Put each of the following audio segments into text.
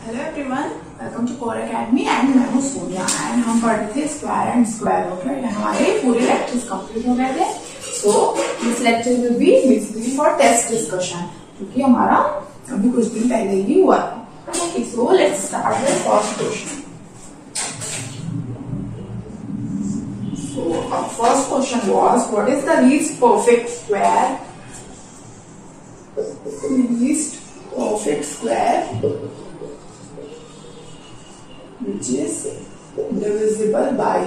Hello everyone, welcome to core academy and मैं हूँ Sonia and हम पढ़ रहे थे स्क्वायर एंड स्क्वायर रूट में। हमारे पूरे लेक्चर्स कंप्लीट हो गए थे। So this lecture will be basically for test discussion, क्योंकि हमारा अभी कुछ दिन पहले ही हुआ था। Okay, so let's start with first question. So our first question was, what is the least perfect square? Least perfect square which is divisible by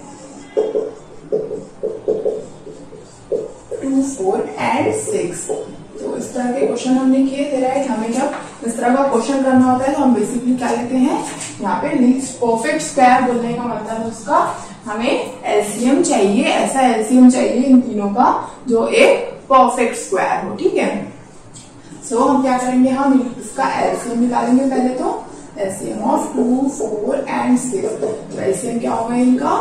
2, 4 and 6। तो इस तरह के क्वेश्चन हमने किए थे, राइट। हमें जब इस तरह का क्वेश्चन करना होता है तो हम बेसिकली क्या लेते हैं, यहाँ पे लीस्ट परफेक्ट स्क्वायर बोलने का मतलब उसका हमें एलसीएम चाहिए, ऐसा एलसीएम चाहिए इन तीनों का जो एक परफेक्ट स्क्वायर हो, ठीक है। सो हम क्या करेंगे, हम इसका एलसीएम निकालेंगे। पहले तो एलसीएम ऑफ 2, 4 एंड 6। तो एलसीएम क्या होगा इनका,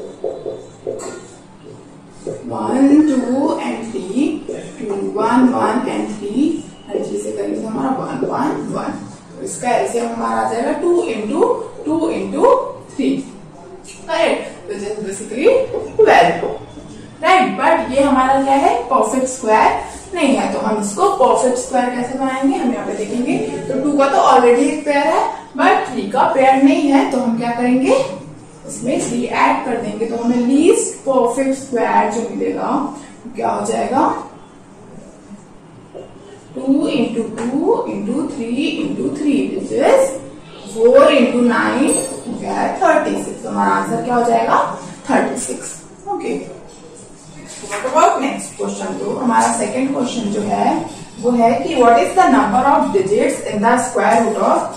1, 2 एंड 3, 2, 1, 1 एंड 3 एंड 3 से करेंगे हमारा 1, 1, 1। तो इसका एलसीएम हमारा आ जाएगा 2 into 3, correct, which is basically 12, right. But ये हमारा क्या है, परफेक्ट स्क्वायर नहीं है। तो हम इसको परफेक्ट स्क्वायर कैसे बनाएंगे, हम यहाँ पे देखेंगे। तो 2 का तो ऑलरेडी एक पेयर है, बट 3 का पेयर नहीं है। तो हम क्या करेंगे, इसमें 3 ऐड कर देंगे। तो हमें लीस्ट परफेक्ट स्क्वायर जो मिलेगा क्या हो जाएगा, 2 into 2 into 3 which is 4 into 9 36। तो हमारा आंसर क्या हो जाएगा, 36। Okay, what about next question. तो हमारा सेकंड क्वेश्चन जो है वो है कि what is the number of digits in the square root of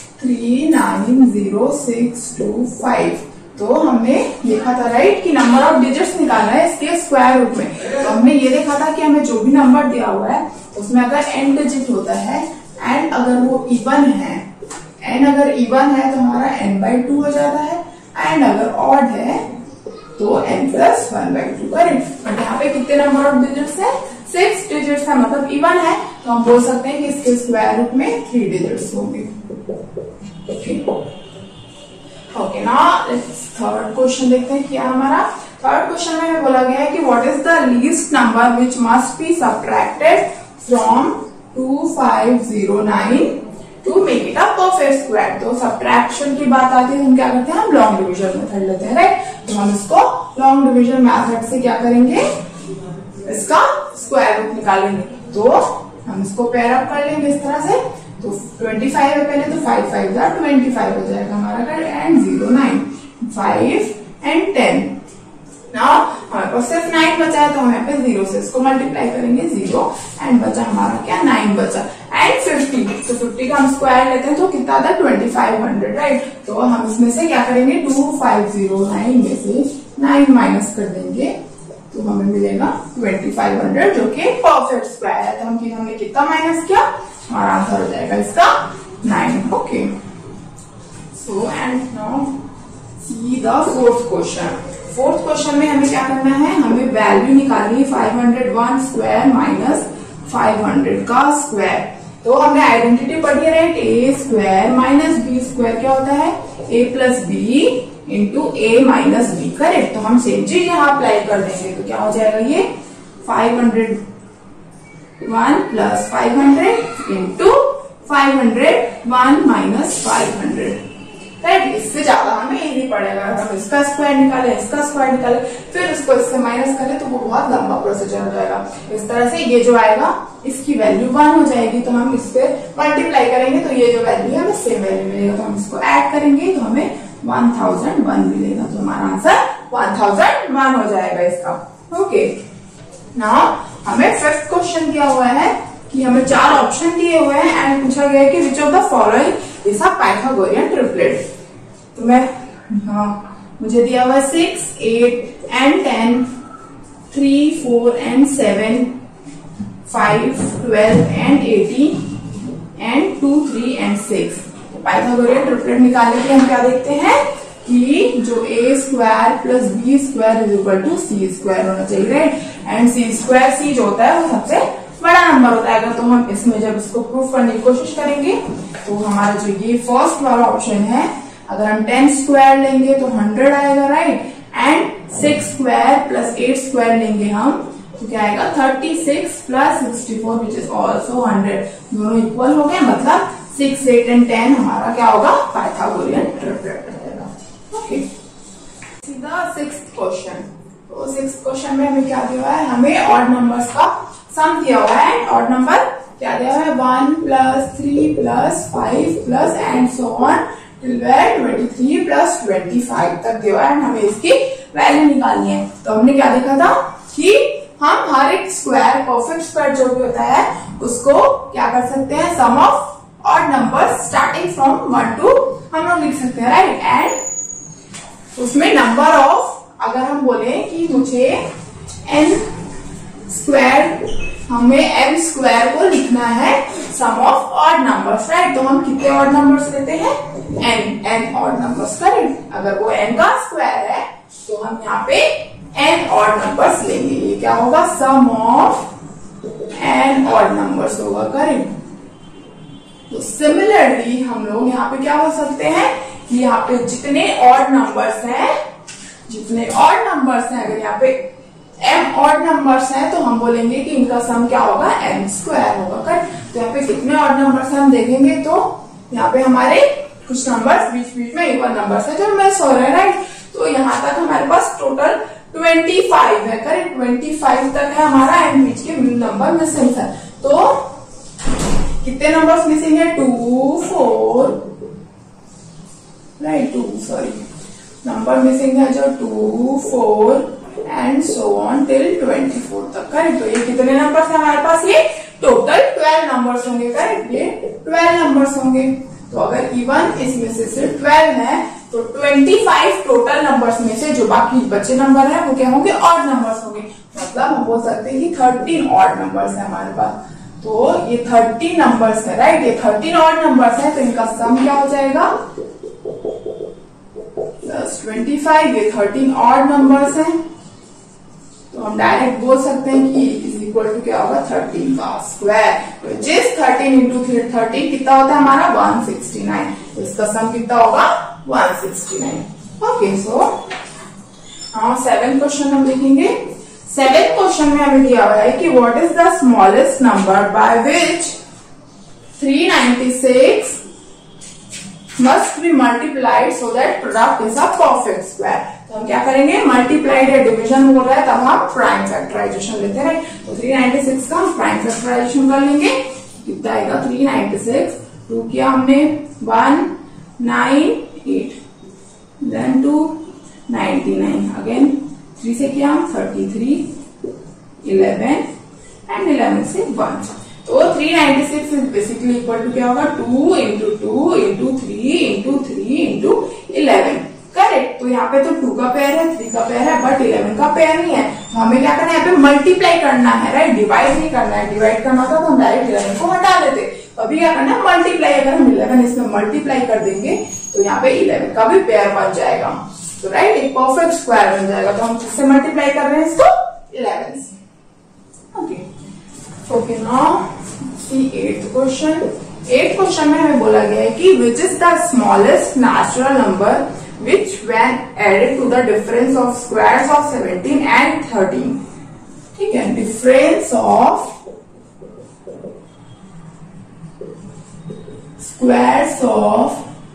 390,625। तो हमने देखा था, राइट, कि नंबर ऑफ डिजिट्स निकालना है इसके स्क्वायर रूट में। तो हमने ये देखा था कि हमें जो भी नंबर दिया हुआ है उसमें अगर n डिजिट होता है एंड अगर वो इवन है, n अगर इवन है तो हमारा n/2 हो जाता है, एंड अगर ऑड है तो n+1/2, करेक्ट। बट यहाँ पे कितने नंबर ऑफ डिजिट्स है, 6 डिजिट्स है, मतलब इवन है। तो हम बोल सकते हैं कि इसके स्क्वायर रूट में 3 डिजिट्स होंगे। Okay, now let's third question देखते हैं। क्या हमारा थर्ड क्वेश्चन में बोला गया है कि what is the least number which must be subtracted from 2509 to make it a perfect square. तो सब्ट्रैक्शन की बात आती है, हम क्या करते हैं, हम लॉन्ग डिवीजन मेथड लेते हैं, राइट। तो हम इसको लॉन्ग डिवीजन मेथड से क्या करेंगे, इसका स्क्वायर रूट निकालेंगे। तो हम इसको पेयर अप कर लेंगे इस तरह से। तो 25 है पहले, तो 5 5 25 हो जाएगा हमारा, एंड 0 9 5 एंड 10। नाउ हमारे पास सिर्फ 9 बचा है, तो हम यहाँ पे 0 से इसको मल्टीप्लाई करेंगे, 0 एंड बचा हमारा क्या, 9 बचा एंड 50। तो 50 का हम स्क्वायर लेते हैं तो कितना आता है, 2500, राइट। तो हम इसमें से क्या करेंगे, 2509 में से 9 माइनस कर देंगे तो हमें मिलेगा 2500, जो कि परफेक्ट स्क्वायर है। तो हमने कितना माइनस किया, हमारा आंसर हो जाएगा इसका 9। Okay, so and now see the fourth question. Fourth question में हमें क्या करना है, हमें वैल्यू निकालनी है 501 स्क्वायर माइनस 500 का स्क्वायर। तो हमने आइडेंटिटी पढ़ी है, right. A square minus b square क्या होता है, a plus b into a minus b, correct. तो हम सेम चीज यहाँ अप्लाई कर देंगे। तो क्या हो जाएगा, ये 501 प्लस 500 इंटू 501 माइनस 500, राइट। इससे ज्यादा हमें ये नहीं पड़ेगा। हम इसका स्क्वायर निकाले, इसका स्क्वायर निकाले, फिर उसको इससे माइनस करें तो वो बहुत लंबा प्रोसीजर हो जाएगा। इस तरह से ये जो आएगा इसकी वैल्यू 1 हो जाएगी। तो हम इससे मल्टीप्लाई करेंगे तो ये जो वैल्यू है हमें सेम वैल्यू मिलेगा। तो हम इसको ऐड करेंगे तो हमें 1001 मिलेगा। तो हमारा आंसर 1001 हो जाएगा इसका। ओके, नाउ हमें फिफ्थ क्वेश्चन दिया हुआ है कि हमें 4 ऑप्शन दिए हुए हैं एंड पूछा गया है कि which of the following is a Pythagorean triplet. तो मुझे दिया हुआ है 6, 8 and 10, 3, 4 and 7, 5, 12 and 18 and 2, 3 and 6। Pythagorean triplet निकालने के लिए हम क्या देखते हैं कि जो a square plus b square is equal to c square होना चाहिए, right. And c square, c जो होता है वो सबसे बड़ा नंबर होता है, तो हम इसमें जब इसको प्रूफ करने की कोशिश करेंगे तो हमारा जो ये फर्स्ट वाला ऑप्शन है, अगर हम 10 स्क्वायर लेंगे तो 100 आएगा, right. And 6 square plus 8 square लेंगे हम तो क्या आएगा 36 प्लस 64 विच इज ऑल्सो 100। दोनों इक्वल हो गए, मतलब 6, 8 एंड 10 हमारा क्या होगा, पाइथागोरियन ट्रिपलेट रहेगा। ओके, सीधा 6th क्वेश्चन। तो 6th क्वेश्चन में हमें क्या दिया हुआ है, हमें ऑड नंबर्स का सम दिया हुआ है। ऑड नंबर क्या दिया हुआ है, 1 plus 3 plus 5 plus and so on till 23 plus 25 तक दिया हुआ है। हमें इसकी वैल्यू निकालनी है। तो हमने क्या देखा था कि हम हर एक स्क्वायर, परफेक्ट स्क्वायर जो भी होता है, उसको क्या कर सकते हैं, sum of odd numbers starting from 1 to हम लोग लिख सकते हैं, राइट। एंड उसमें नंबर ऑफ, अगर हम बोले कि मुझे n स्क्वायर, हमें m स्क्वायर को लिखना है sum of odd numbers, right. तो हम कितने ऑड नंबर्स लेते हैं, n ऑड नंबर्स, करेक्ट। अगर वो n का स्क्वायर है तो हम यहाँ पे n ऑड नंबर्स लेंगे। ये क्या होगा, sum of n odd numbers होगा, करेक्ट। तो सिमिलरली हम लोग यहाँ पे क्या हो सकते हैं कि यहाँ पे जितने ऑड नंबर्स हैं, अगर यहाँ पे m ऑड नंबर्स हैं तो हम बोलेंगे कि इनका सम क्या होगा, m स्क्वायर होगा, करेक्ट। तो यहाँ पे कितने ऑड नंबर्स हैं हम देखेंगे तो यहाँ पे हमारे कुछ नंबर्स बीच बीच में इवन नंबर्स है जो मिस हो रहे हैं, राइट। तो यहाँ तक हमारे पास टोटल 25 है, करेक्ट। 25 तक है हमारा, एंड बीच के नंबर मिसिंग है। तो कितने नंबर्स मिसिंग है, 2, 4, राइट, 2, सॉरी, नंबर मिसिंग है जो 2, 4 एंड सो ऑन टिल 24 तक, करेक्ट। तो ये कितने नंबर्स है हमारे पास, ये टोटल 12 नंबर्स होंगे, करेक्ट। ये 12 नंबर्स होंगे। तो अगर इवन इसमें से सिर्फ 12 है तो 25 टोटल नंबर्स में से जो बाकी बचे नंबर है वो क्या होंगे, ऑड नंबर्स होंगे। मतलब हम बोल सकते हैं कि 13 ऑड नंबर्स है हमारे पास। तो ये 13 नंबर्स है, राइट। ये 13 ऑड नंबर्स है, तो इनका सम क्या हो जाएगा, प्लस 25। ये 13 ऑड नंबर्स है, तो हम डायरेक्ट बोल सकते हैं कि इज इक्वल टू क्या होगा, 13 का स्क्वायर। तो जिस 13 इंटू 13 कितना होता है हमारा, 169। तो इसका सम कितना होगा, 169। Okay, so now 7th question हम देखेंगे। 7th क्वेश्चन में हमें दिया हुआ है कि what is the smallest number by which 396 must be multiplied so that product is a perfect square। तो हम क्या करेंगे, मल्टीप्लाइड है, डिवीजन हो रहा है, तब हम प्राइम फैक्टराइजेशन लेते हैं। तो 396 का हम प्राइम फैक्टराइजेशन कर लेंगे। कितना आएगा, 396, 2 किया हमने 198, देन 299, अगेन 3 से किया हम 33, 11 एंड 11 से 1। तो 396 इज बेसिकली इक्वल टू क्या होगा, 2 into 2 into 3 into 3 into 11, correct. तो यहाँ पे तो 2 का पेयर है, 3 का पेयर है, बट 11 का पेयर नहीं है। तो हमें क्या करना है, यहाँ पे मल्टीप्लाई करना है, राइट। डिवाइड नहीं करना है, डिवाइड करना था तो हम डायरेक्ट 11 को हटा देते। तो अभी क्या करना है, मल्टीप्लाई। अगर हम 11 इसमें मल्टीप्लाई कर देंगे तो यहाँ पे 11 का भी पेयर बन जाएगा, तो राइट, एक परफेक्ट स्क्वायर बन जाएगा। तो हम किससे मल्टीप्लाई कर रहे हैं इसको, 11 से। Okay, okay, now see 8th question. 8th question में हमें बोला गया है कि which is the smallest natural number which when added to the difference of squares of 17 and 13, ठीक है, difference of squares of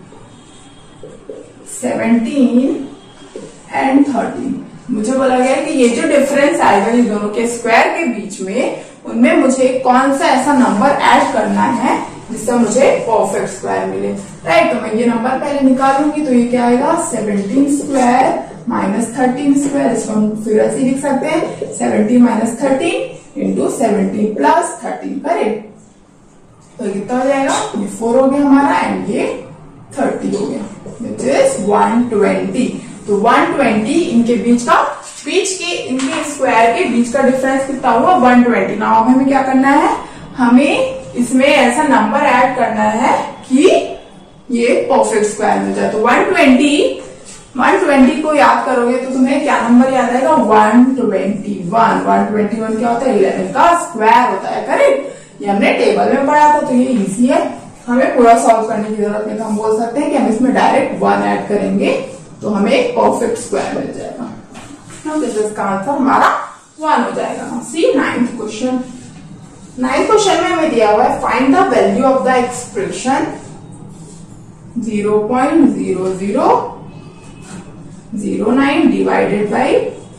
17 and 13। मुझे बोला गया कि ये जो डिफरेंस आएगा इन दोनों के स्क्वायर के बीच में, उनमें मुझे कौन सा ऐसा नंबर ऐड करना है जिससे मुझे परफेक्ट स्क्वायर मिले, राइट। तो मैं ये नंबर पहले निकालूंगी। तो ये क्या आएगा, 17 स्क्वायर माइनस 13 स्क्वायर। इसको हम फिर ऐसे लिख सकते हैं, 17 माइनस 13 इंटू 17 प्लस 13, करेक्ट। तो कितना हो जाएगा, ये 4 हो गया हमारा, एंड ये 30 हो गया, विच इज 120। तो 120 इनके इनके स्क्वायर के बीच का डिफरेंस कितना हुआ, 120। नाउ हमें क्या करना है, हमें इसमें ऐसा नंबर ऐड करना है कि ये परफेक्ट स्क्वायर मिल जाए। तो 120 120 को याद करोगे तो तुम्हें क्या नंबर याद आएगा? 121। 121 क्या होता है? 11 का स्क्वायर होता है। करेक्ट, ये हमने टेबल में पढ़ा था, तो ये इजी है, हमें पूरा सॉल्व करने की जरूरत नहीं। तो हम बोल सकते हैं कि हम इसमें डायरेक्ट 1 ऐड करेंगे तो हमें एक परफेक्ट स्क्वायर मिल जाएगा। इसका आंसर हमारा 1 हो जाएगा। सी 9th क्वेश्चन। 9th क्वेश्चन में हमें दिया हुआ है find the value of the expression 0.0009 divided by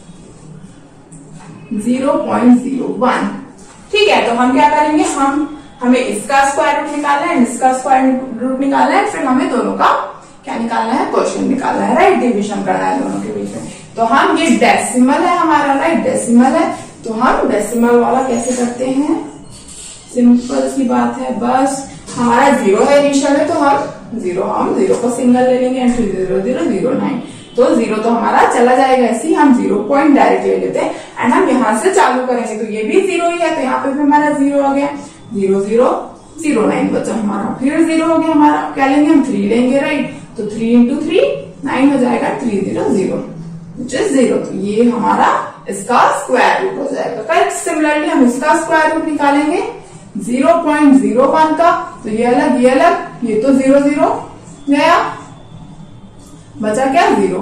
0.01। ठीक है, तो हम क्या करेंगे, हमें इसका स्क्वायर रूट निकालना है, इसका स्क्वायर रूट निकालना है, फिर हमें दोनों का क्या निकालना है? क्वेश्चन निकालना है। राइट, डिवीजन करना है दोनों के बीच में। तो हम, ये डेसिमल है हमारा, राइट, डेसिमल है, तो हम डेसिमल वाला कैसे करते हैं? सिंपल सी बात है, बस हमारा 0 है इनिशियल है, तो हम जीरो को सिंगल ले लेंगे, एंड 0.0009। तो 0 तो हमारा चला जाएगा, ऐसे हम 0 पॉइंट डायरेक्ट ले लेते हैं, एंड हम यहाँ से चालू करेंगे, तो ये भी 0 ही है, तो यहाँ पे भी हमारा 0 हो गया। 0.0009 बचा हमारा, फिर 0 हो गया हमारा, क्या लेंगे हम? 3 लेंगे, राइट, तो 3 into 3 9 हो जाएगा, 300 which is 0। तो ये हमारा इसका स्क्वायर रूट हो जाएगा। करेक्ट, सिमिलरली हम इसका स्क्वायर रूट निकालेंगे 0.01 का, तो ये अलग, ये तो 0 गया, बचा क्या?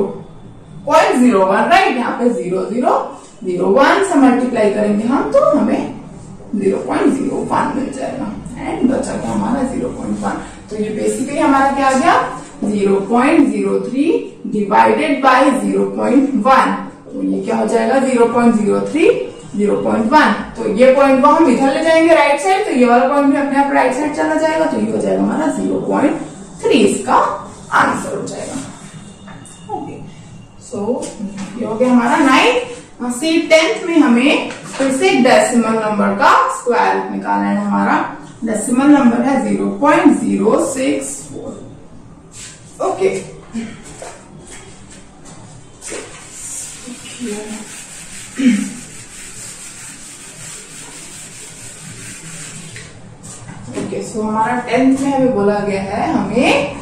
0.01, राइट, यहाँ पे 0.001 से मल्टीप्लाई करेंगे हम, तो हमें 0.01 मिल जाएगा, एंड बचा क्या हमारा? 0.1। तो ये बेसिकली हमारा क्या आ गया? 0.03 डिवाइडेड बाई 0.1, तो ये क्या हो जाएगा? 0.03 0.1। तो ये पॉइंट को हम इधर ले जाएंगे राइट साइड, तो ये वाला पॉइंट भी अपने आप राइट साइड चला जाएगा, तो ये हो जाएगा हमारा 0.3, इसका आंसर हो जाएगा। ओके, सो ये हो गया हमारा 9। सी 10th में हमें फिर से डेसिमल नंबर का स्क्वायर रूट निकालना है। हमारा डेसिमल नंबर है 0.064। ओके, ओके, सो हमारा 10th में हमें बोला गया है हमें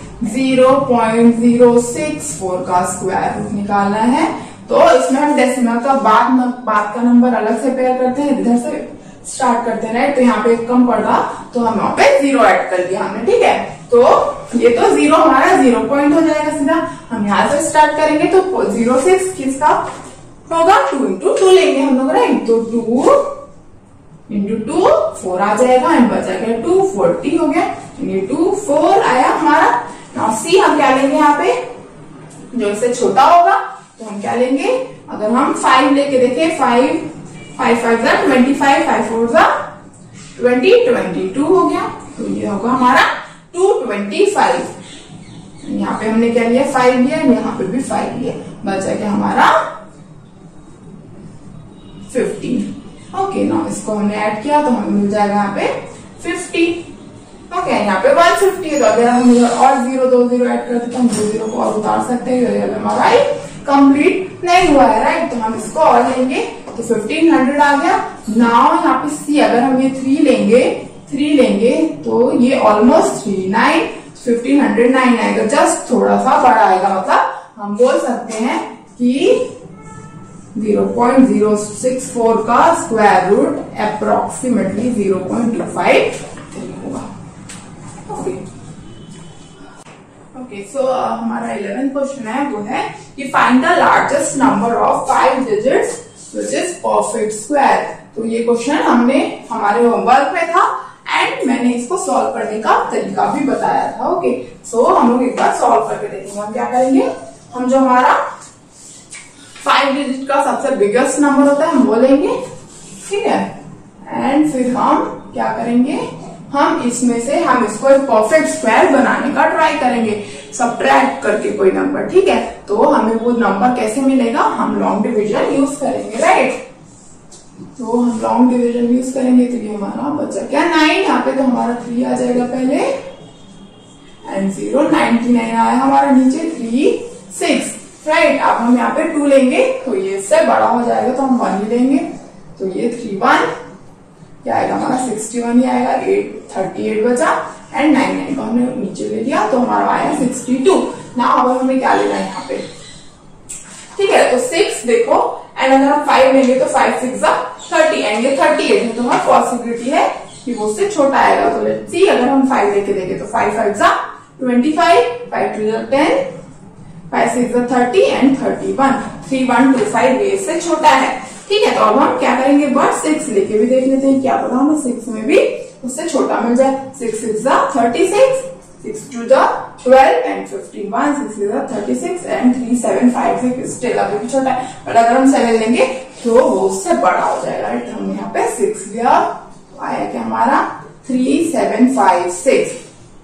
0.064 का स्क्वायर रूट निकालना है। तो इसमें हम डेसिमल का बाद का नंबर अलग से पेयर करते हैं, इधर से स्टार्ट करते हैं, राइट। तो यहाँ पे कम पड़ा तो हम यहाँ पे 0 ऐड कर दिया हमने, ठीक है। तो ये तो 0 हमारा 0 पॉइंट हो जाएगा सीधा। हम यहाँ से स्टार्ट करेंगे तो 0 से किसका होगा? 2 into 2 लेंगे हम लोग, राइट। तो 2 into 2 4 आ जाएगा, एंड बचा गया 240 हो गया, ये 2 4 आया हमारा। नाउ सी हम क्या लेंगे यहाँ पे? जो इससे छोटा होगा तो हम क्या लेंगे? अगर हम 5 लेके देखें, 5 5 5 25, 5 4 20, 22 हो गया, तो ये होगा हमारा 225। यहाँ पे हमने क्या लिया? 5 लिया, यहाँ पे भी 5 लिया, बचा क्या हमारा 15। ओके, ना इसको हमने ऐड किया तो हमें मिल जाएगा यहाँ पे 50। ओके, यहाँ पे 150 है, तो अगर हम और 2 0 ऐड करते तो हम 2 0 को और उतार सकते हैं, हमारा कंप्लीट नहीं हुआ है, राइट। तो हम इसको और लेंगे तो 1500 आ गया। नाउ यहाँ पे सी, अगर हम ये 3 लेंगे तो ये ऑलमोस्ट 39, 1509 आएगा, जस्ट थोड़ा सा बड़ा आएगा। मतलब हम बोल सकते हैं कि 0.064 का स्क्वायर रूट अप्रोक्सीमेटली 0.25 होगा। ओके, सो हमारा 11th क्वेश्चन है, वो है कि find the largest number of 5 digits which is perfect square. तो ये क्वेश्चन हमने हमारे होमवर्क में था, एंड मैंने इसको सॉल्व करने का तरीका भी बताया था। ओके, सो हम लोग एक बार सॉल्व करके देखेंगे। हम क्या करेंगे? हम जो हमारा 5 डिजिट का सबसे बिगेस्ट नंबर होता है हम वो लेंगे, ठीक है। एंड फिर हम क्या करेंगे? हम इसमें से हम इसको एक परफेक्ट स्क्वायर बनाने का ट्राई करेंगे, सब्ट्रैक्ट करके कोई नंबर, ठीक है। तो हमें वो नंबर कैसे मिलेगा? हम लॉन्ग डिवीजन यूज करेंगे, राइट। तो हम लॉन्ग डिवीजन यूज करेंगे, तो ये हमारा बचा क्या 9, यहाँ पे तो हमारा 3 आ जाएगा पहले, एंड 0 99 आया हमारा नीचे, 3 6, राइट। अब हम यहाँ पे 2 लेंगे तो ये इससे बड़ा हो जाएगा, तो हम 1 ही लेंगे, तो ये 3 1 क्या आएगा हमारा 61 ही आएगा, 38 बचा, एंड 99 को हमने नीचे ले लिया तो हमारा आया 62। ना अब हमें क्या लेना है? यहाँ पे ठीक है, तो 6 देखो एंड अगर हम 5 लेंगे तो 5 6 30 एंड ये 38 है, तो हमारी पॉसिबिलिटी है कि वो उससे छोटा आएगा। तो लेट्स सी, अगर हम 5 लेके देखें तो 5 5 25, 5 2 10, 5 6 30 एंड 31, 3125 ये इससे छोटा है। ठीक है, तो अब हम क्या करेंगे, बट 6 लेके भी देख लेते हैं, क्या पता हमें 6 में भी उससे छोटा मिल जाए। 6 6 36, 6 2 12 एंड 51, 6 6 36 एंड 3 7 5 6 स्टिल अभी भी छोटा है, बट अगर हम 7 लेंगे तो वो उससे बड़ा हो जाएगा। राइट, हमने यहाँ पे 6 लिया, आया क्या हमारा 3 7 5 6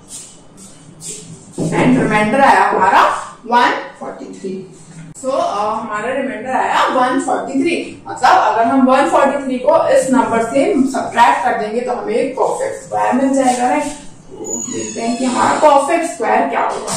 एंड रिमाइंडर आया हमारा 143। सो हमारा रिमाइंडर आया 143। मतलब अगर हम 143 को इस नंबर से सब्ट्रैक्ट कर देंगे तो हमें एक परफेक्ट स्क्वायर मिल जाएगा। राइट, देखते हैं कि हमारा परफेक्ट स्क्वायर क्या होगा।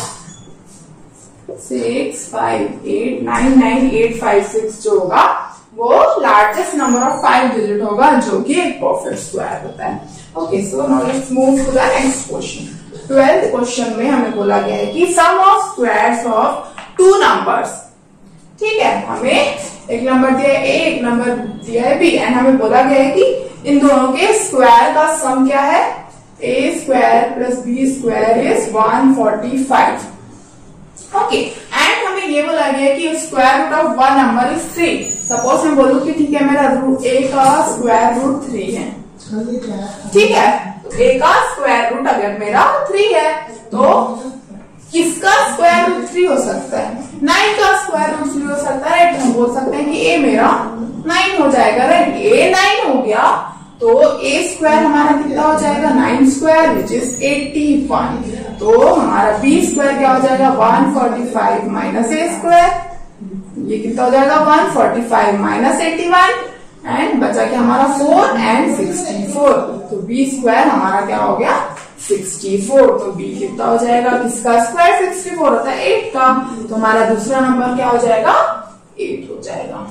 6 5 8 9 9 8 5 6 जो होगा वो लार्जेस्ट नंबर ऑफ 5 डिजिट होगा, जो कि एक परफेक्ट स्क्वायर होता है। Okay, so now let's move to the next question. 12th question में हमें बोला गया है कि sum of squares of 2 numbers. ठीक है, हमें एक नंबर दिया है ए, एक नंबर दिया है बी एंड हमें बोला गया है कि इन दोनों के स्क्वायर का सम क्या है, a square plus b square is 145। Okay, and हमें ये बोला गया है कि square root of one number is 3। Suppose मैं बोलूं कि ठीक है, मेरा रूट ए का स्क्वायर रूट 3 है। ठीक है, तो ए का स्क्वायर रूट अगर मेरा 3 है तो किसका स्क्वायर रूट 3 हो सकता है, 9 का स्क्वायर रूट 3 हो सकता है। राइट, हम बोल सकते हैं कि ए मेरा 9 हो जाएगा। राइट, ए 9 हो गया तो ए स्क्वायर हमारा कितना हो जाएगा, 9 स्क्वायर विच इज 81। तो हमारा बी स्क्वायर क्या हो जाएगा, 145 माइनस ए स्क्वायर, ये कितना हो जाएगा 145 माइनस 81 एंड बचा क्या हमारा 4 एंड 64। तो बी स्क्वायर हमारा क्या हो गया 64। तो बी कितना हो जाएगा, किसका स्क्वायर 64 होता है 8 का, तो हमारा दूसरा नंबर क्या हो जाएगा 8 हो जाएगा।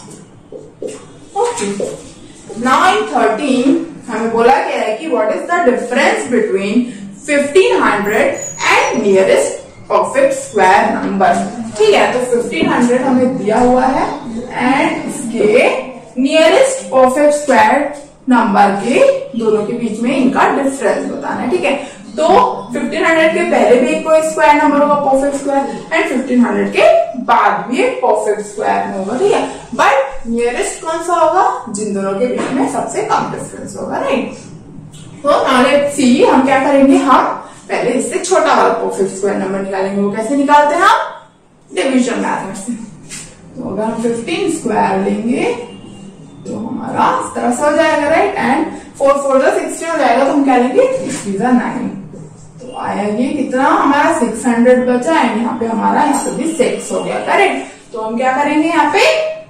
ओके, नाउ इन 13 हमें बोला गया है कि what is the difference between 1500 and nearest perfect square number. ठीक है, तो 1500 हमें दिया हुआ है एंड इसके नियरेस्ट परफेक्ट स्क्वायर नंबर के दोनों के बीच में इनका डिफरेंस बताना है। ठीक है, तो 1500 के पहले भी एक कोई स्क्वायर नंबर होगा परफेक्ट स्क्वायर एंड 1500 के बाद भी एक परफेक्ट स्क्वायर होगा। ठीक है, बट नियरेस्ट कौन सा होगा, जिन दोनों के बीच में सबसे कम डिफरेंस होगा। राइट, तो नाउ लेट्स सी, हम क्या करेंगे, हम पहले इससे छोटा वाला परफेक्ट स्क्वायर नंबर निकालेंगे। वो कैसे निकालते हैं, हम डिविजन मेथड से। तो अगर हम 15 स्क्वायर लेंगे तो हमारा इस तरह से हो जाएगा। राइट, एंड 4 4 16 हो जाएगा, तो हम क्या लेंगे 3 9। तो आया ये कितना हमारा 600 बचा एंड यहाँ पे हमारा यहाँ पे भी 6 हो गया। करेक्ट, तो हम क्या करेंगे यहाँ पे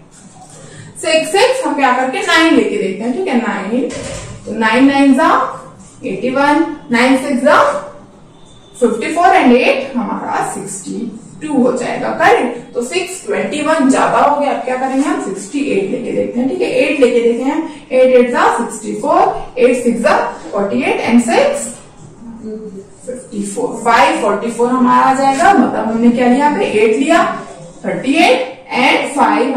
6 6 हम क्या करके 9 लेके देखते हैं। ठीक है, 9, तो 9 9 जा 81, 9 6 जा 54 एंड 8 हमारा 62 हो जाएगा। करेक्ट, तो 621 ज्यादा हो गया, अब क्या करेंगे हम 68 लेके देखते हैं। ठीक है, 8 लेके देखते हैं, 8 8 जा 64, 8 6 जा 48 एंड 6 54, 544 हमारा आ जाएगा। मतलब हमने क्या लिया पे 8 लिया, 38 एंड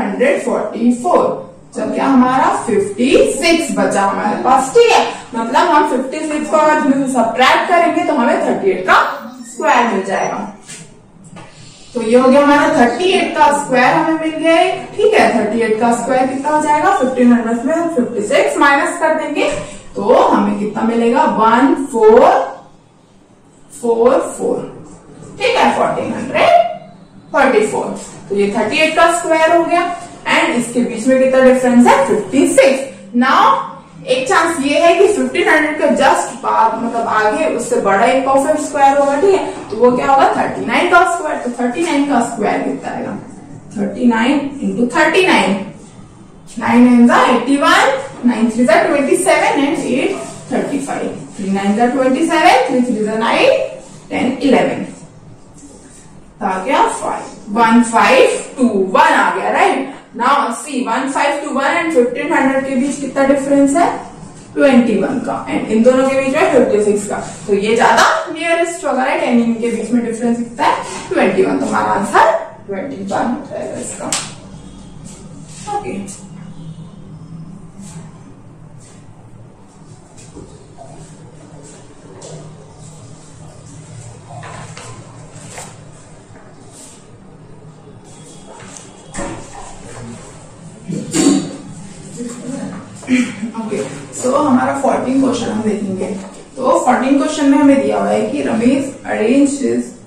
544, जब क्या हमारा 56 बचा हमारे पास। ठीक है, मतलब हम 56 को अगर सब्ट्रैक्ट करेंगे तो हमें 38 का स्क्वायर मिल जाएगा। तो ये हो गया हमारा 38 का स्क्वायर हमें मिल गया है। ठीक है, 38 का स्क्वायर कितना हो जाएगा, 1500 में हम 56 माइनस कर देंगे तो हमें कितना मिलेगा 1444। ठीक है, 1444। तो ये 38 का स्क्वायर हो गया एंड इसके बीच में कितना डिफरेंस है 56। नाउ एक चांस ये है कि 1500 के जस्ट बाद मतलब आगे उससे बड़ा एक परफेक्ट स्क्वायर होगा। ठीक है, तो वो क्या होगा 39 का स्क्वायर। तो 39 का स्क्वायर कितना आएगा, 39 इंटू 39, 9 9 जा 81, 9 3 जा 27 एंड 8 35, 3 9 जा 27, 3 3 जा 9, 10 11, आ गया 1521 आ गया। राइट, नाउ सी 1521 एंड 1500 के बीच कितना डिफरेंस है 21 का एंड इन दोनों के बीच में 56 का। तो ये ज्यादा नियरेस्ट होगा। राइट, एंड इनके बीच में डिफरेंस कितना है 21। तो हमारा आंसर 21 हो जाएगा इसका। ओके, ओके, सो हमारा 14 क्वेश्चन हम देखेंगे। तो 14 क्वेश्चन में हमें दिया हुआ है कि Ramesh arrange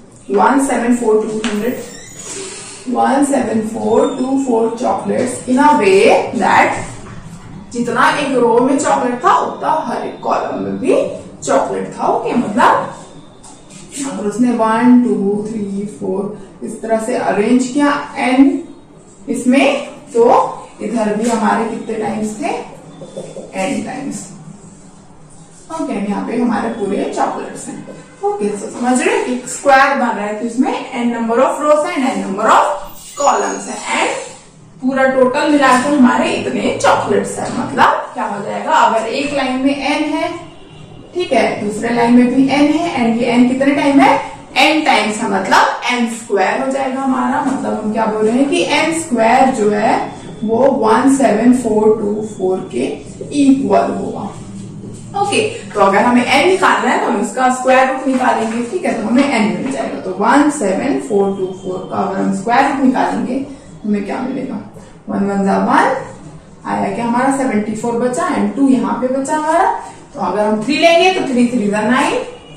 1742 chocolates in a way that जितना एक रो में चॉकलेट था उतना हर एक कॉलम में भी चॉकलेट था। ओके, मतलब अगर उसने 1 2 3 4 इस तरह से अरेंज किया n इसमें, तो इधर भी हमारे कितने टाइम्स थे, n टाइम्स। ओके, यहाँ पे हमारे पूरे चॉकलेट्स हैं। ओके, तो समझ रहे हैं एक स्क्वायर बन रहा है तो इसमें n नंबर ऑफ रोज है and n number of columns है एंड पूरा टोटल मिलाकर हमारे इतने चॉकलेट्स है। मतलब क्या हो जाएगा, अगर एक लाइन में n है, ठीक है, दूसरे लाइन में भी n है एंड ये n कितने टाइम है, n टाइम्स है, मतलब n स्क्वायर हो जाएगा हमारा। मतलब हम क्या बोल रहे हैं कि n स्क्वायर जो है वो 17424 के इक्वल होगा। ओके, तो अगर हमें n निकालना है तो हम इसका स्क्वायर रूट निकालेंगे, ठीक है, तो हमें n मिल जाएगा। तो 17424 का अगर हम स्क्वायर रूट निकालेंगे हमें क्या मिलेगा, 1 1 जा 1 आया क्या हमारा 74 बचा एंड 2 यहाँ पे बचा हमारा। तो अगर हम 3 लेंगे तो 3 3 जा 9,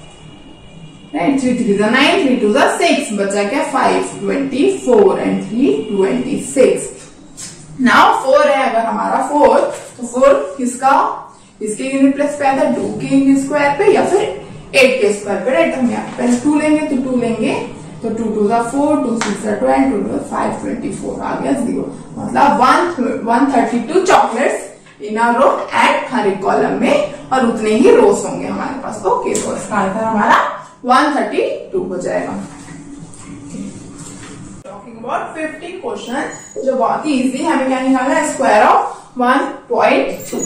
3 3 जा 9, 3 2 जा 6, बचा क्या 5 24 एंड 3 26। नाउ 4 है, अगर हमारा 4 तो 4 किसका, इसके यूनिट प्लेस पे आता है 2 के स्क्वायर पे या फिर 8 के स्क्वायर पे, राइट। हम यहाँ पे 2 लेंगे तो 2 लेंगे तो 2 2 जा 4, 2 6 जा 12, 2 2 5 24 आ गया 0। मतलब 132 chocolates in a row and हर एक कॉलम में और उतने ही रोज होंगे हमारे पास। ओके, तो इसका आंसर हमारा 132 हो जाएगा। टॉकिंग अबाउट 15 क्वेश्चन जो बहुत ही इजी है, हमें क्या निकालना है, स्क्वायर ऑफ 1.2।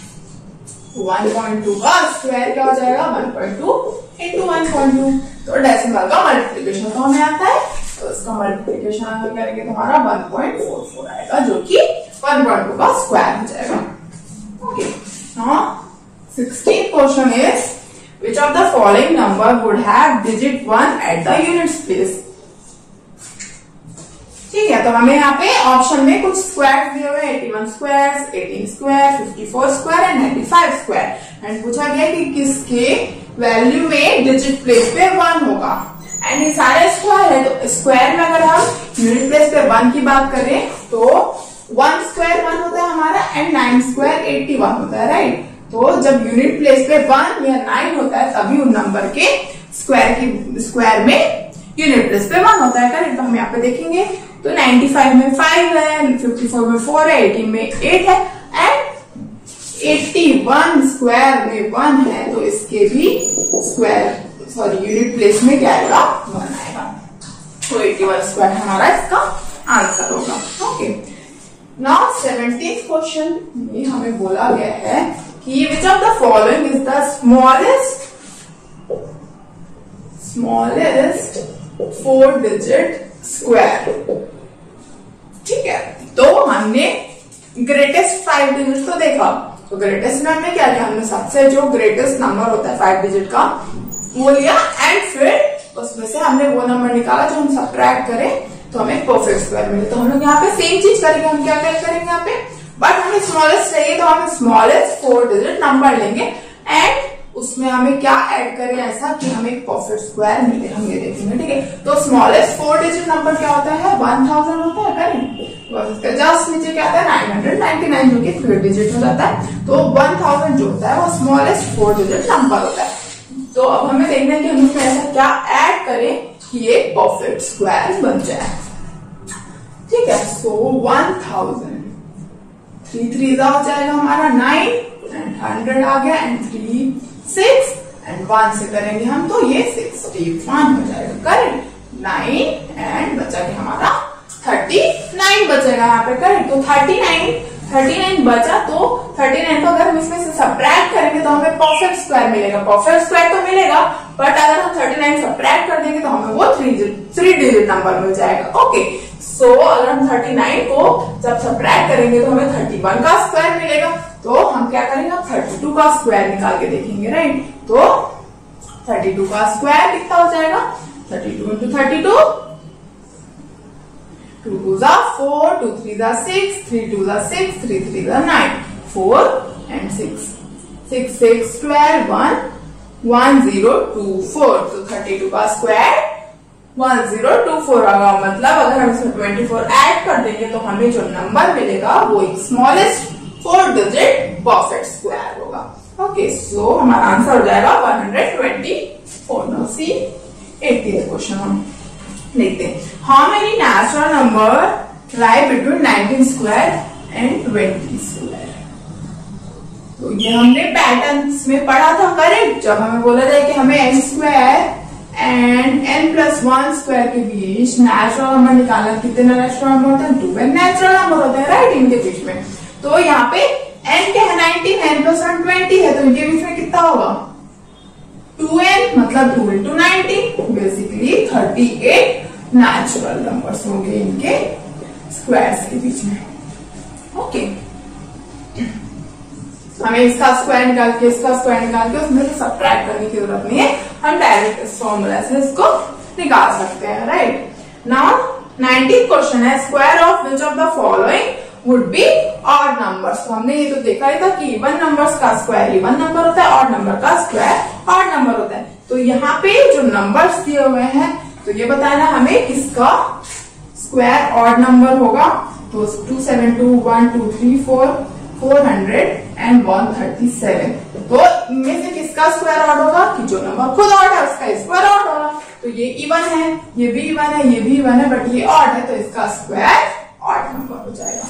1.2 का स्क्वायर क्या हो जाएगा, 1.2 इंटू 1.2। तो डेसिमल का मल्टीप्लीकेशन तो हमें आता है, तो इसका मल्टीप्लीकेशन अगर करेंगे तो हमारा 1.44 आएगा, जो कि 1.2 का स्क्वायर हो जाएगा। Okay, now 16th question is which of the following number would have digit 1 at the units place। ठीक है, तो हमें यहाँ पे ऑप्शन में कुछ स्क्वायर दिए हुए 81 square, 18 square, 54 square and 95 square and पूछा गया कि किसके वैल्यू में डिजिट प्लेस पे 1 होगा एंड ये सारे स्क्वायर है। तो स्क्वायर में अगर हम यूनिट प्लेस पे 1 की बात करें तो 1 स्क्वायर 1 होता है हमारा एंड 9 स्क्वायर 81 होता है, राइट। तो जब यूनिट प्लेस पे 1 या 9 होता है तभी उन नंबर के स्क्वायर में यूनिट प्लेस पे 1 होता है, करेक्ट। तो हम यहाँ पे देखेंगे तो 95 में 5 है, 54 में 4 है, 18 में 8 है एंड 81 स्क्वायर में 1 है, तो इसके भी यूनिट प्लेस में क्या आएगा, 1 आएगा। तो 81 स्क्वायर हमारा इसका आंसर होगा। ओके, नाउ 17th क्वेश्चन में हमें बोला गया है कि which of the following is the smallest 4 digit square. ठीक है, तो हमने ग्रेटेस्ट 5 डिजिट तो देखा, तो ग्रेटेस्ट में हमने क्या किया, हमने सबसे जो ग्रेटेस्ट नंबर होता है 5 डिजिट का वो लिया एंड फिर उसमें से हमने वो नंबर निकाला जो हम सब्ट्रैक्ट करें तो हमें परफेक्ट स्क्वायर मिले। तो हम लोग यहाँ पे सेम चीज करेंगे, हम क्या करेंगे यहाँ पे, बट हमें स्मॉलेस्ट चाहिए तो हम स्मॉलेस्ट 4 डिजिट नंबर लेंगे एंड उसमें हमें क्या ऐड करें ऐसा कि हमें एक परफेक्ट स्क्वायर मिले, हम ये देखेंगे, ठीक है। तो स्मॉलेस्ट 4 डिजिट नंबर क्या होता है, 1000 होता है, करेक्ट। जस्ट नीचे क्या आता है 999 जो कि 3 डिजिट हो जाता है। तो 1000 जो होता है वो स्मॉलेस्ट 4 डिजिट नंबर होता है। तो अब हमें देखना है कि हम उसमें ऐसा क्या ऐड करें कि ये परफेक्ट स्क्वायर बन जाए, ठीक है। सो 1000 3 3 हो जाएगा हमारा 9 एंड 100 आ गया एंड 3 6 एंड 1 से करेंगे हम तो ये 61 हो जाएगा, करेक्ट। 9 एंड बचा के हमारा 39 बचेगा यहाँ पे, करेक्ट। तो 39 बचा, तो 39 को अगर हम इसमें से सब्ट्रैक्ट करेंगे तो हमें परफेक्ट स्क्वायर मिलेगा। परफेक्ट स्क्वायर तो मिलेगा बट अगर हम 39 सब्ट्रैक्ट कर देंगे तो हमें वो 3 डिजिट नंबर मिल जाएगा। ओके, सो अगर हम 39 को जब सब्ट्रैक्ट करेंगे तो हमें 31 का स्क्वायर मिलेगा। तो हम क्या करेंगे, हम 32 का स्क्वायर निकाल के देखेंगे, राइट। तो 32 का स्क्वायर कितना हो जाएगा, 32 into 32, 2 2s are 4, 2 3s are 6, 3 2s are 6, 3 3s are 9, 4 and 6, 6 6 12 1 1024। तो 32 का स्क्वायर 1024 होगा। मतलब अगर हम इसमें 24 ऐड कर देंगे तो हमें जो नंबर मिलेगा वो एक स्मॉलेस्ट 4 डिजिट परफेक्ट स्क्वायर होगा। ओके, सो हमारा आंसर हो जाएगा 124। नाउ सी 80th क्वेश्चन हम देखते हैं। How many natural number lie between 19 square and 20 square. तो ये हमने पैटर्न्स में पढ़ा था, करेक्ट। जब हमें बोला जाए कि हमें n square and n+1 square के बीच नेचुरल नंबर निकालना, कितने नेचुरल नंबर होते हैं, 2n नेचुरल नंबर होते हैं, राइट, इनके बीच में। तो यहाँ पे n क्या है 19, n+1 20 है, तो इनके बीच में कितना होगा 2n, मतलब 2 into 19, बेसिकली 38 नेचुरल नंबर्स होंगे इनके स्क्वायर्स के बीच में। ओके, हमें इसका स्क्वायर निकाल के इसका स्क्वायर निकाल के उसमें से सब्ट्रैक्ट करने की जरूरत नहीं है, हम डायरेक्ट इस फॉर्मूला से इसको निकाल सकते हैं, राइट। नाउ 19th क्वेश्चन है, square of which of the following would be odd numbers. तो हमने ये तो देखा ही था कि इवन नंबर्स का स्क्वायर इवन नंबर होता है, ऑड नंबर का स्क्वायर ऑड नंबर होता है। तो यहाँ पे जो नंबर्स दिए हुए हैं, तो ये बताना हमें किसका स्क्वायर ऑड नंबर होगा। तो 272 1 2 3 4 400 and 137। तो इनमें से किसका स्क्वायर ऑड होगा, कि जो नंबर खुद ऑड है उसका स्क्वायर ऑड होगा। तो ये इवन है, ये भी इवन है, ये भी इवन है, बट ये ऑड है, तो इसका स्क्वायर ऑड नंबर हो जाएगा।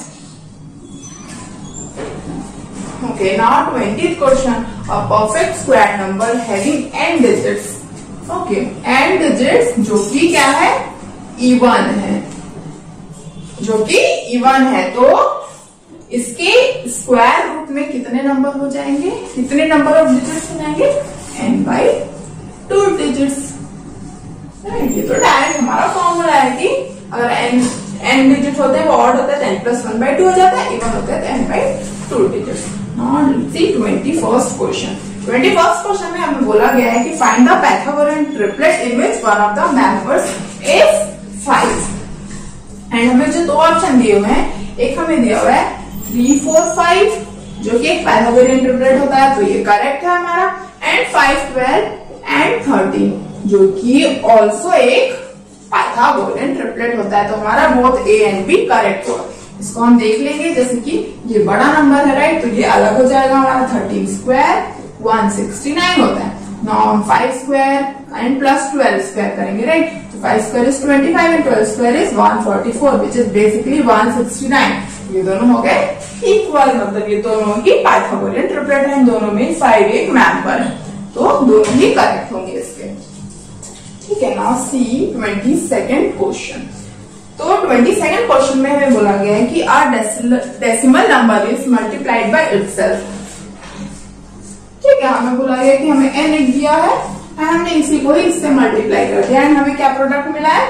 Okay, now 20th question, a perfect square number having n digits. Okay, n digits जो कि क्या है, इवन है, जो कि इवन है। तो इसके स्क्वायर रूट में कितने नंबर हो जाएंगे, कितने नंबर ऑफ डिजिट्स हो जाएंगे, n/2 डिजिट्स, राइट। ये तो डायरेक्ट हमारा फॉर्मूला है कि अगर n डिजिट होते हैं वो ऑड होता है तो n+1/2 हो जाता है, इवन होता है तो n/2 digits. Now let's see 21st question. 21st question में हमें बोला गया है कि find the Pythagorean triplet in which one of the members is 5। And हमें जो दो ऑप्शन दिए हुए हैं, एक हमें दिया हुआ है 3 4 5 जो कि एक पाइथागोरियन ट्रिपलेट होता है, तो ये करेक्ट है हमारा। एंड 5 12 एंड 13 जो कि ऑल्सो एक पाइथागोरियन ट्रिपलेट होता है, तो हमारा both a and b correct होगा। इसको हम देख लेंगे, जैसे कि ये बड़ा नंबर है, राइट, तो ये अलग हो जाएगा हमारा 13 स्क्वायर 169 होता है। नाउ हम 5 स्क्वायर एंड +12 स्क्वायर करेंगे, राइट। तो 5 square is 25 and 12 square is 144 which is basically 169। ये दोनों हो गए इक्वल, मतलब ये दोनों की पाइथागोरियन ट्रिपलेट है, इन दोनों में 5 एक मेंबर है, तो दोनों ही करेक्ट होंगे इसके। ठीक है, नाउ सी 22nd क्वेश्चन। तो 22nd क्वेश्चन में हमें बोला गया है कि our decimal number is multiplied by itself. ठीक है, हमें बोला गया कि हमें n एक दिया है, हमने इसी को ही इससे मल्टीप्लाई कर दिया, एंड हमें क्या प्रोडक्ट मिला है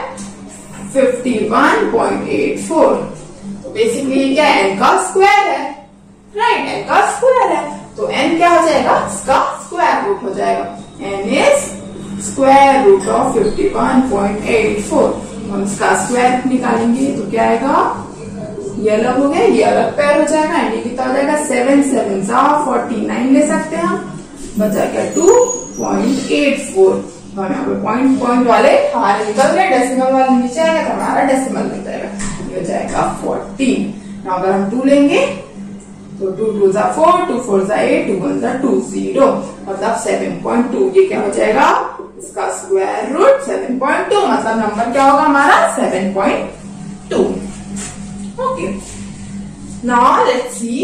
51.84। बेसिकली क्या n का स्क्वायर है, राइट, n का स्क्वायर है, तो n क्या हो जाएगा, इसका स्क्वायर रूट हो जाएगा। n is square root of 51.84। हम इसका स्क्वायर निकालेंगे तो क्या आएगा, ये अलग हो गया, ये अलग पैर हो जाएगा, एंड ये कितना हो जाएगा 7 7 49 ले सकते हैं हम, बचा क्या 2.84। हम यहाँ पे पॉइंट वाले हमारे निकल गए, डेसिमल वाले नीचे आएगा तो हमारा डेसिमल बन जाएगा, ये हो जाएगा 14। now अगर हम 2 लेंगे तो 2 2s are 4, 2 4s are 8, 2 1s are 2 0, मतलब 7.2। ये क्या हो जाएगा, इसका स्क्वायर रूट 7.2, मतलब नंबर क्या होगा हमारा 7.2। Okay, now let's see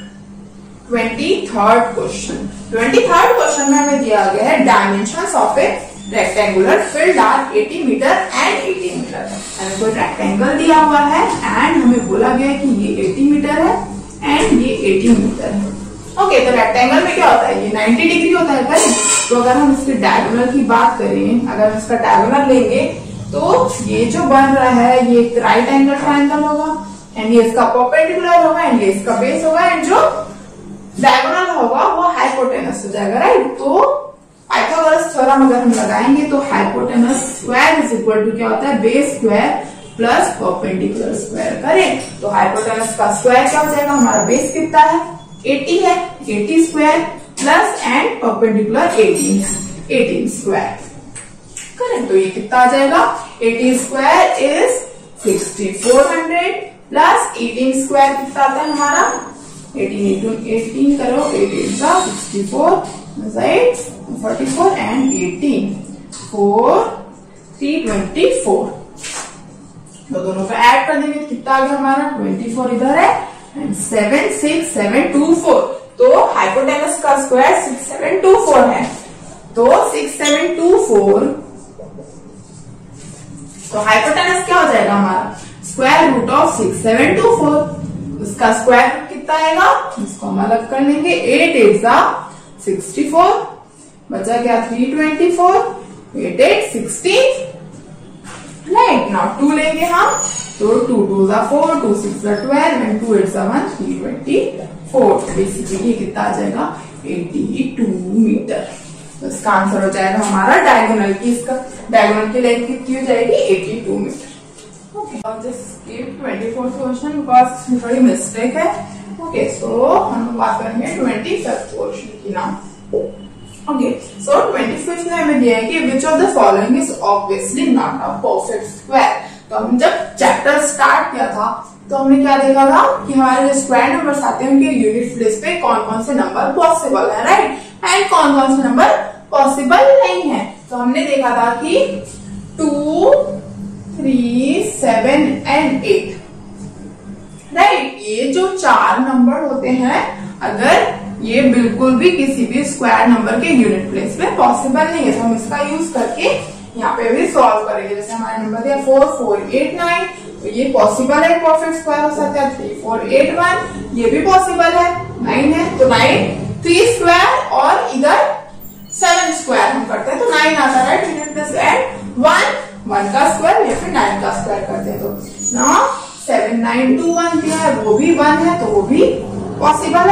23rd question. 23rd question में हमें दिया गया है dimensions of a rectangular field are 80 metre and 80 metre. हमें कोई रेक्टेंगल दिया हुआ है एंड हमें बोला गया है कि ये 80 मीटर है एंड ये 80 मीटर है। ओके, तो रेक्टेंगल में क्या होता है, ये 90 डिग्री होता है, करेक्ट। तो अगर हम इसके डायगोनल की बात करें, अगर हम इसका डायगोनल लेंगे तो ये जो बन रहा है ये एक राइट एंगल ट्रायंगल होगा एंड ये इसका परपेंडिकुलर होगा एंड ये इसका बेस होगा एंड जो डायगोनल होगा वो हाइपोटेनस हो जाएगा, राइट। तो पाइथागोरस थ्योरम अगर हम लगाएंगे तो hypotenuse square is equal to क्या होता है, base square plus perpendicular square करें तो हाइपोटेनस का स्क्वायर क्या हो जाएगा, हमारा बेस कितना है 80 है, 80 square plus and perpendicular 18 square करें तो ये कितना आ जाएगा, 80 स्क्वायर इज 6400 प्लस 18 स्क्वायर कितना आता है हमारा 18 करो 18 का 64 44 एंड 18 4 324 तो दोनों को ऐड कर देंगे कितना आ गया हमारा 24 इधर है एंड 76724 तो हाइपोटेनस का स्क्वायर 6724 है तो 6724 तो हाइपोटेनस क्या हो जाएगा हमारा स्क्वायर रूट ऑफ 6724 उसका स्क्वायर रूट कितना आएगा, इसको हम अलग कर लेंगे 8 8 64 बचा क्या 324 8 8 16 राइट। नाउ 2 लेंगे हम तो 2 2 4 2 6 12 एंड 2 8 324 बेसिकली कितना आ जाएगा 82 मीटर तो इसका आंसर हो जाएगा हमारा डायगोनल की, इसका डायगोनल की लेंथ कितनी हो जाएगी 82 metre. Okay just give 24th question because थोड़ी मिस्टेक है। ओके सो हम बात करेंगे 25th क्वेश्चन की नाम। ओके सो 25th में हमें दिया है कि which of the following is obviously not a perfect square. तो हम जब चैप्टर स्टार्ट किया था तो हमने क्या देखा था कि हमारे जो स्क्वायर नंबर्स आते हैं उनके यूनिट प्लेस पे कौन कौन से नंबर पॉसिबल है, राइट, एंड कौन कौन से नंबर पॉसिबल नहीं है। तो हमने देखा था कि 2 3 7 एंड 8 राइट, ये जो 4 नंबर होते हैं अगर ये बिल्कुल भी किसी भी स्क्वायर नंबर के यूनिट प्लेस पे पॉसिबल नहीं है तो हम इसका यूज करके यहाँ पे भी सॉल्व करेंगे। जैसे हमारा नंबर दिया 4 4 8 9 तो ये पॉसिबल है परफेक्ट स्क्वायर हो सकता है 3 4 8 1 ये भी पॉसिबल है 9 है तो 9 3 स्क्वायर और इधर 7 स्क्वायर हम करते हैं तो 9 आता है, राइट, यूनिट प्लेस एंड 1 का स्क्वायर या फिर 9 का स्क्वायर करते हैं तो ना 7 9 2 1 दिया है वो भी 1 है तो वो भी पॉसिबल है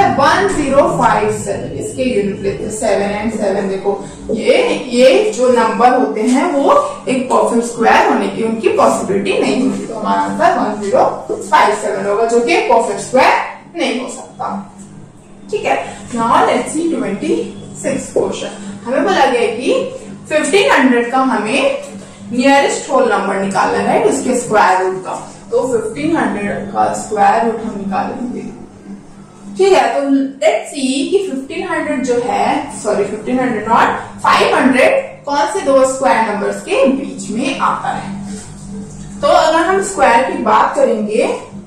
1057 इसके यूनिट लेते 7 एंड 7 देखो ये जो नंबर होते हैं वो एक परफेक्ट स्क्वायर होने की उनकी पॉसिबिलिटी नहीं होती तो हमारा आंसर 1057 होगा जो कि परफेक्ट स्क्वायर नहीं हो सकता। ठीक है now let's C 26th question. हमें बोला गया कि 1500 का हमें नियरेस्ट होल नंबर निकालना है, राइट, उसके स्क्वायर रूट का। तो 1500 का स्क्वायर रूट हम निकालेंगे। ठीक है तो लेट्स सी कि 1500 जो है 1500 नॉट 500 कौन से दो स्क्वायर नंबर्स के बीच में आता है। तो अगर हम स्क्वायर की बात करेंगे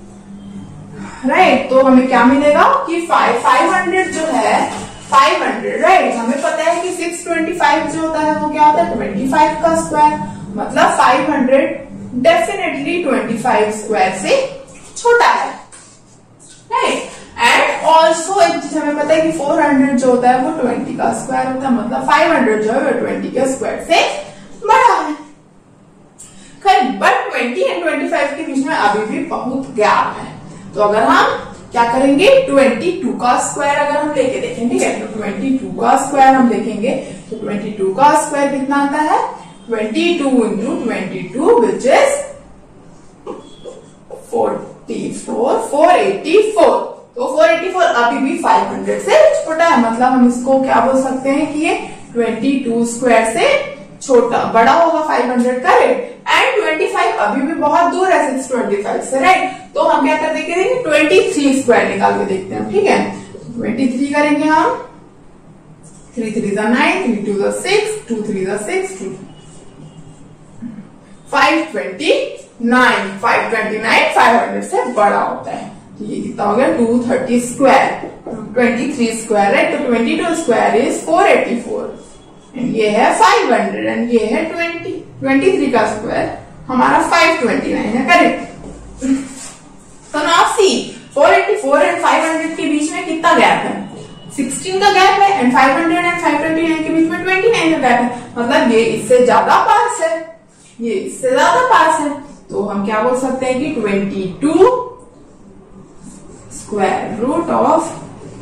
राइट तो हमें क्या मिलेगा कि 500 जो है 500 राइट हमें पता है कि 625 जो होता है वो क्या होता है 25 का स्क्वायर मतलब 500 डेफिनेटली 25 स्क्वायर से छोटा है, राइट। एंड ऑल्सो एक चीज हमें पता है कि 400 जो होता है वो 20 का स्क्वायर होता है मतलब 500 जो है वो 20 के स्क्वायर से बड़ा है। खैर बट 20 एंड 25 के बीच में अभी भी बहुत गैप है तो अगर हम क्या करेंगे 22 का स्क्वायर अगर हम लेके देखें, ठीक है, तो 22 का स्क्वायर हम देखेंगे तो 22 का स्क्वायर कितना आता है 22 into 22 which is 484 तो 484 अभी भी 500 से छोटा है मतलब हम इसको क्या बोल सकते हैं कि ये 22 स्क्वायर से छोटा बड़ा होगा 500 का, राइट, एंड 25 अभी भी बहुत दूर है 625 से, राइट। तो हम क्या कर देंगे 23 स्क्वायर निकाल के देखते हैं, ठीक है। 23 करेंगे हम 3 3 9 3 2 6 2 3 6 2 529 500 से बड़ा होता है तो ये कितना हो गया 230 स्क्वायर 23 स्क्वायर है तो 22 स्क्वायर इज 484 एंड ये है 500 एंड ये है 23 का स्क्वायर हमारा 529 है, करेक्ट। तो नाउ सी 484 एंड 500 के बीच में कितना गैप है 16 का गैप है एंड 500 एंड 529 के बीच में 29 का गैप है मतलब ये इससे ज्यादा पास है ये इससे ज्यादा पास है, तो हम क्या बोल सकते हैं कि 22 square root of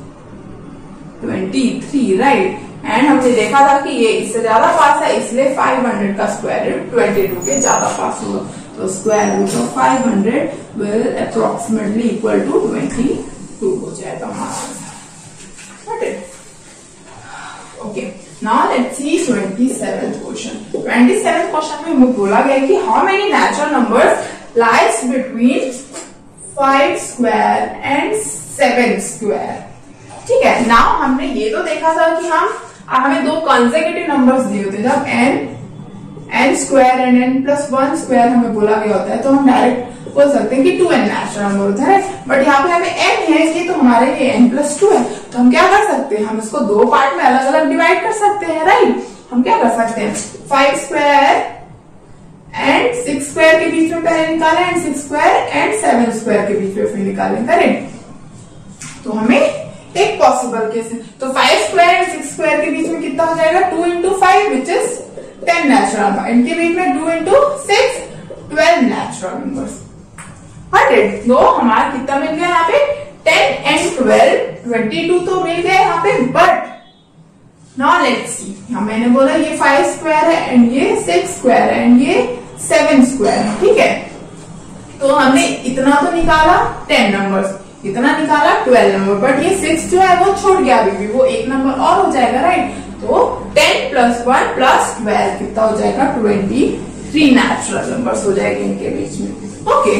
23, right. And हमने देखा था कि ये इससे ज्यादा पास है, इसलिए 500 का स्क्वायर रूट 22 के ज्यादा पास होगा, तो square root of 500 will approximately equal to 22 हो जाएगा हमारा answer. Okay, now let's see 27th question. 27th question में हमें बोला गया कि how many natural numbers lies between 5 square and 7 square. ठीक है, नाउ हमने ये तो देखा था कि हमें दो कंसेक्यूटिव नंबर्स दिए होते हैं, जब n square and n plus 1 square हमें बोला गया होता है तो हम डायरेक्ट बोल सकते हैं कि 2n नेचुरल नंबर होता है, बट यहाँ पे हमें n है इसलिए तो हमारे लिए n प्लस 2 है, तो हम क्या कर सकते हैं, हम इसको दो पार्ट में अलग अलग डिवाइड कर सकते हैं, राइट। हम क्या कर सकते हैं, 5 स्क्वायर एंड 6 स्क्वायर के बीच में पहले निकालें एंड 6 स्क्वायर एंड 7 स्क्वायर के बीच में फिर निकालें, करेक्ट। तो हमें एक पॉसिबल केस है, तो 5 स्क्वायर एंड 6 स्क्वायर के बीच में कितना हो जाएगा, 2 into 5 which is 10 natural number, इनके बीच में 2 into 6 12 नेचुरल नंबर्स। तो हमारा कितना मिल गया यहाँ पे, 10 and 12 22 तो मिल गया यहाँ पे, बट नाउ लेट्स सी, मैंने बोला ये 5 स्क्वायर है एंड ये 6 स्क्वायर है एंड ये 7 स्क्वायर है, ठीक है। तो हमने इतना तो निकाला 10 नंबर्स, इतना निकाला 12 नंबर, बट ये 6 जो है वो छूट गया अभी भी, वो एक नंबर और हो जाएगा, राइट। तो 10 + 1 + 12 कितना हो जाएगा, 23 नेचुरल नंबर्स हो जाएंगे इनके बीच में। ओके,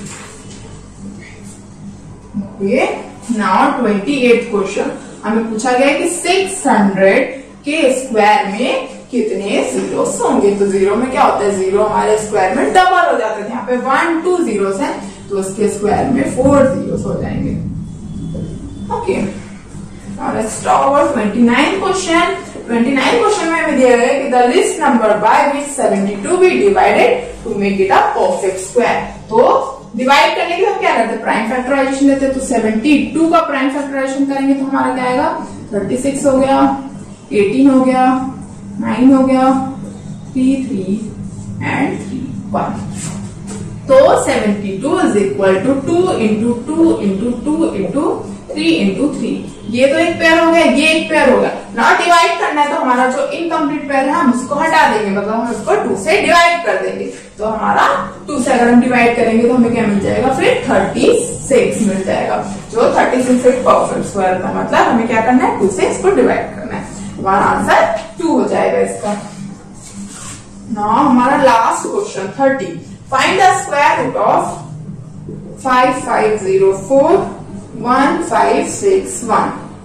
नाउ 28th क्वेश्चन हमें पूछा गया कि 600 के स्क्वायर में कितने जीरोस होंगे। तो जीरो में क्या होता है, जीरो हमारे स्क्वायर में डबल हो जाते थे, यहाँ पे 1 2 जीरोस है तो उसके स्क्वायर में 4 जीरोस हो जाएंगे। Okay, now let's talk about 29th question. 29th question में हमें दिया गया कि the list number by which 72 be divided to make it a perfect square. तो डिवाइड करने के लिए हम क्या करते हैं, प्राइम फैक्टराइजेशन लेते हैं, तो 72 का प्राइम फैक्टराइजेशन करेंगे तो हमारा क्या आएगा, 36 हो गया, 18 हो गया, 9 हो गया, 3 3 एंड 3 1। तो 72 is equal to 2 into 2 into 2 into 3 into 3। ये तो एक पेयर हो गया, ये एक पेयर हो गया। ना डिवाइड करना है तो हमारा जो इनकम्प्लीट पेयर है हम उसको हटा देंगे, मतलब हम उसको 2 से डिवाइड कर देंगे। तो हमारा 2 से अगर हम डिवाइड करेंगे तो हमें क्या मिल जाएगा, फिर 36 मिल जाएगा, जो 36 एक परफेक्ट स्क्वायर का मतलब हमें क्या करना है, 2 से इसको डिवाइड करना है। हमारा आंसर 2 हो जाएगा इसका। नाउ हमारा last question 30, find the square root of 5504 1561।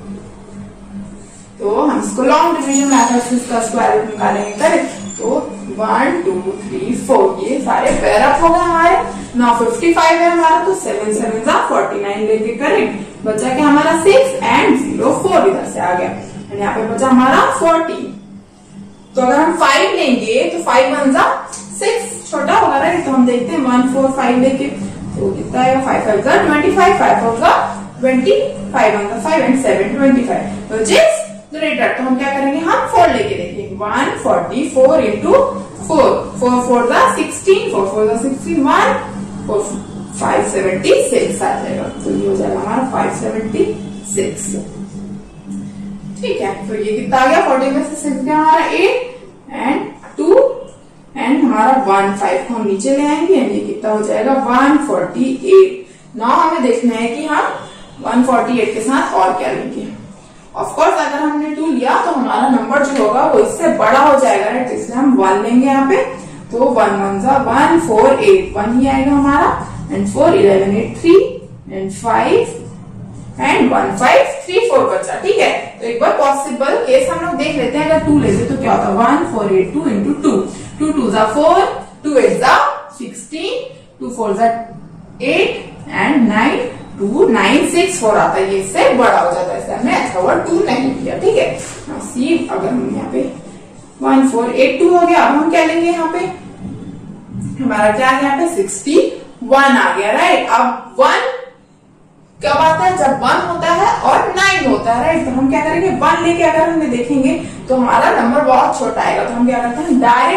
तो हम इसको लॉन्ग डिवीजन मेथड से इसका स्क्वायर रूट निकालेंगे, करेक्ट। तो 1 2 3 4 ये सारे पेयर अप हो गए हमारे। नाउ 55 है हमारा, तो 7 7 49 लेके, करेक्ट। बचा क्या हमारा 6 एंड 0 4 इधर से आ गया, एंड यहाँ पे बचा हमारा 40। तो अगर हम 5 लेंगे तो 5 1 6 छोटा होगा, राइट। तो हम देखते हैं 1 4 5 लेके, तो कितना है, 5 5 25, 5 4 20, 5 1 5 एंड 7 25, which is greater। तो हम क्या करेंगे, हम 4 लेके देखेंगे, 144 into 4 4 4 16 4 4 16 1 4 576 आ जाएगा। तो ये हो जाएगा हमारा 576, ठीक है। तो ये कितना आ गया, 40 में से 6 गया हमारा 8 एंड 2 एंड हमारा 1 5 को हम नीचे ले आएंगे, ये कितना हो जाएगा 148। नाउ हमें देखना है कि हम 148 के साथ और क्या लेंगे। ऑफ कोर्स अगर हमने 2 लिया तो हमारा नंबर जो होगा वो इससे बड़ा हो जाएगा, राइट। तो इसलिए हम 1 लेंगे यहाँ पे, तो 1 1 1 4 8 1 ही आएगा हमारा, एंड 4 11 8 3 एंड 5 एंड 1 5 3 4 बचा, ठीक है। तो एक बार पॉसिबल केस हम लोग देख लेते हैं, अगर 2 लेते तो क्या होता है, 1 4 8 2 into 2 2 2 4 2 8 16 2 4 8 एंड 9 2 9 6 4 आता है, ये इससे बड़ा हो जाता है, इसलिए हमने अच्छा हुआ 2 नहीं लिया, ठीक है। सी अगर हम यहाँ पे 1 4 8 2 हो गया, अब हम क्या लेंगे, यहाँ पे हमारा क्या आ गया, यहाँ पे 61 आ गया, राइट। अब 1 कब आता है, जब 1 होता है और 9 होता है, राइट। तो हम क्या करेंगे, 1 लेके अगर हमने देखेंगे तो हमारा नंबर बहुत छोटा आएगा, तो हम क्या करते हैं, डायरेक्ट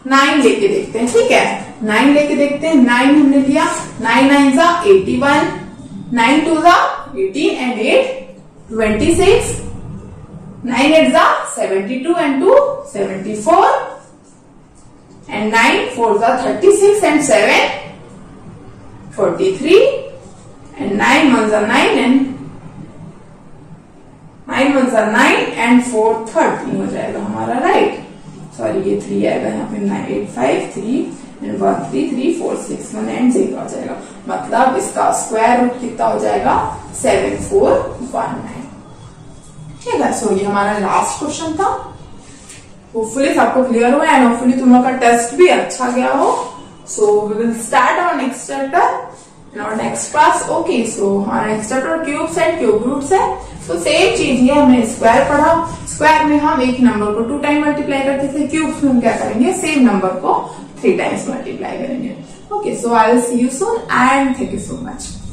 9 लेके देखते हैं, ठीक है, 9 लेके देखते हैं। 9 हमने लिया, 9 9 जा 81, 9 2 जा 18 and 8 26, 9 8 जा 72 and 2 74, and 9 4 जा 36 and 7 43, and 9 1 जा 9 and 9 1 जा 9 and 4 13 हो जाएगा हमारा, राइट। सॉरी ये 3 आएगा यहाँ पे, 9 8 5 3 and 1 3 3 4 6 1 and 0 आ जाएगा। मतलब इसका स्क्वायर रूट कितना हो जाएगा, 7419, ठीक है। सो ये हमारा लास्ट क्वेश्चन था। होपफुली सबको क्लियर हुआ एंड होपफुली तुम लोग का टेस्ट भी अच्छा गया हो। So we will start our next chapter in our next class. Okay, so हमारा next chapter cubes and cube roots है। तो सेम चीज ये हमने स्क्वायर पढ़ा, स्क्वायर में हम एक नंबर को 2 टाइम मल्टीप्लाई करते थे, क्यूब्स में हम क्या करेंगे, सेम नंबर को 3 टाइम्स मल्टीप्लाई करेंगे। Okay, so I will see you soon and thank you so much.